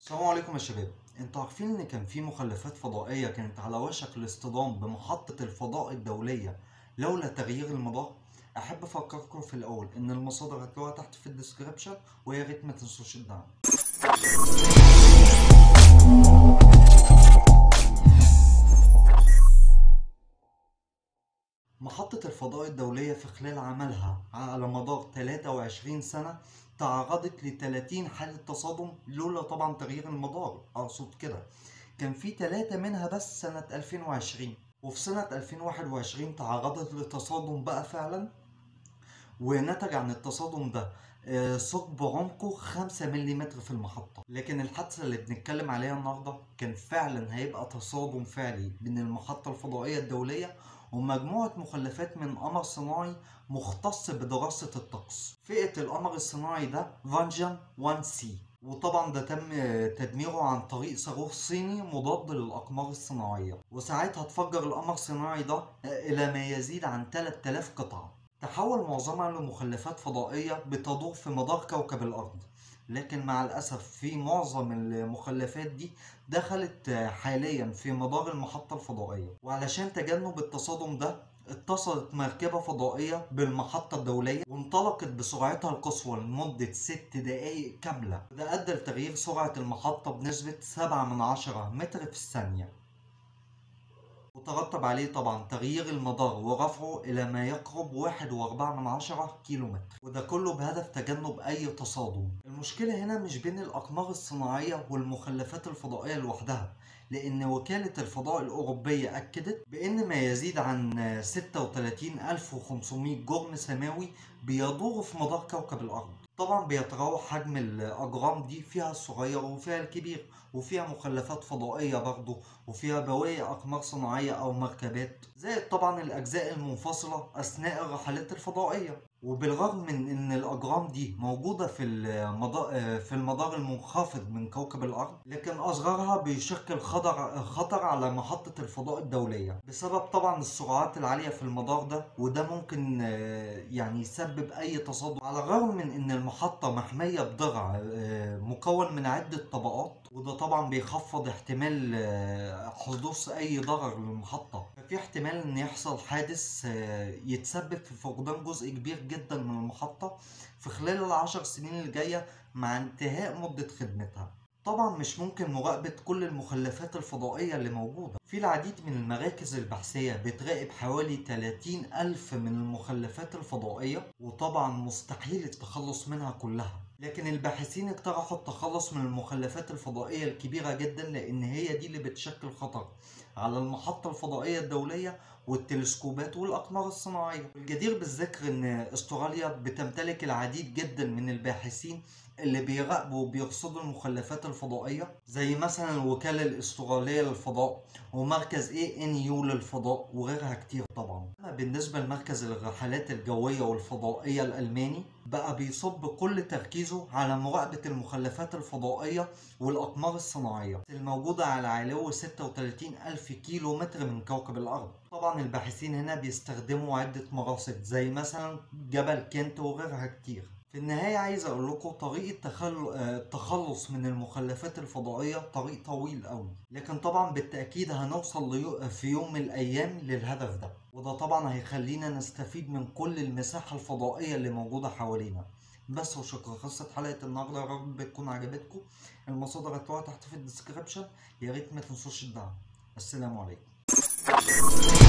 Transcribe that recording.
السلام عليكم يا شباب. انتوا عارفين ان كان في مخلفات فضائية كانت على وشك الاصطدام بمحطة الفضاء الدولية لولا تغيير المدار؟ احب افكركم في الاول ان المصادر هتلاقوها تحت في الديسكريبشن، ويا ريت ما تنسوش الدعم. محطة الفضاء الدولية في خلال عملها على مدار 23 سنة تعرضت ل 30 حالة تصادم لولا طبعا تغيير المدار. أقصد كده كان في 3 منها بس سنة 2020، وفي سنة 2021 تعرضت لتصادم بقى فعلا، ونتج عن التصادم ده ثقب عمقه 5 ملم في المحطة. لكن الحادثة اللي بنتكلم عليها النهاردة كان فعلا هيبقى تصادم فعلي بين المحطة الفضائية الدولية ومجموعة مخلفات من قمر صناعي مختص بدراسة الطقس. فئة القمر الصناعي ده فانجان 1C، وطبعا ده تم تدميره عن طريق صاروخ صيني مضاد للأقمار الصناعية، وساعتها اتفجر القمر الصناعي ده إلى ما يزيد عن 3000 قطعة. تحول معظمها لمخلفات فضائية بتدور في مدار كوكب الأرض، لكن مع الأسف في معظم المخلفات دي دخلت حاليا في مدار المحطة الفضائية. وعلشان تجنب التصادم ده اتصلت مركبة فضائية بالمحطة الدولية وانطلقت بسرعتها القصوى لمدة 6 دقايق كاملة، وده أدى لتغيير سرعة المحطة بنسبة 7/10 متر في الثانية، وترتب عليه طبعا تغيير المدار ورفعه إلى ما يقرب 1.4 كيلو متر، وده كله بهدف تجنب أي تصادم. المشكلة هنا مش بين الأقمار الصناعية والمخلفات الفضائية لوحدها، لأن وكالة الفضاء الأوروبية أكدت بأن ما يزيد عن 36500 جرم سماوي بيدور في مدار كوكب الأرض. طبعا بيتراوح حجم الأجرام دي، فيها الصغير وفيها الكبير، وفيها مخلفات فضائية برضه، وفيها بواقي أقمار صناعية أو مركبات، زائد طبعا الأجزاء المنفصلة أثناء الرحلات الفضائية. وبالرغم من إن الأجرام دي موجودة في المدار المنخفض من كوكب الأرض، لكن أصغرها بيشكل خطر على محطة الفضاء الدولية بسبب طبعا السرعات العالية في المدار ده، وده ممكن يعني يسبب أي تصادم. على الرغم من إن المحطة محمية بضلع مكون من عدة طبقات، وده طبعا بيخفض احتمال حدوث أي ضرر للمحطة. ففي احتمال إن يحصل حادث يتسبب في فقدان جزء كبير جدا من المحطة في خلال ال10 سنين الجاية مع انتهاء مدة خدمتها. طبعا مش ممكن مراقبة كل المخلفات الفضائية اللي موجودة. في العديد من المراكز البحثية بتراقب حوالي 30 ألف من المخلفات الفضائية، وطبعا مستحيل التخلص منها كلها. لكن الباحثين اقترحوا التخلص من المخلفات الفضائية الكبيرة جدا، لأن هي دي اللي بتشكل خطر على المحطة الفضائية الدولية والتلسكوبات والأقمار الصناعية. الجدير بالذكر إن أستراليا بتمتلك العديد جدا من الباحثين اللي بيراقبوا وبيرصدوا المخلفات الفضائية، زي مثلا الوكالة الأسترالية للفضاء ومركز ANU للفضاء وغيرها كتير طبعا. أما بالنسبة لمركز الرحلات الجوية والفضائية الألماني بقى بيصب كل تركيزه على مراقبة المخلفات الفضائية والأقمار الصناعية الموجودة على علو 36 ألف كيلو متر من كوكب الأرض. طبعا الباحثين هنا بيستخدموا عدة مراصد زي مثلا جبل كنت وغيرها كتير. في النهاية عايز أقول لكم طريقة التخلص من المخلفات الفضائية طريق طويل أوي، لكن طبعا بالتأكيد هنوصل في يوم من الأيام للهدف ده، وده طبعا هيخلينا نستفيد من كل المساحة الفضائية اللي موجودة حوالينا. بس وشكرا. خلصت حلقة النهاردة، يا رب تكون عجبتكم. المصادر هتلاقوها تحت في الديسكريبشن، يا ريت ما تنسوش الدعم. السلام عليكم.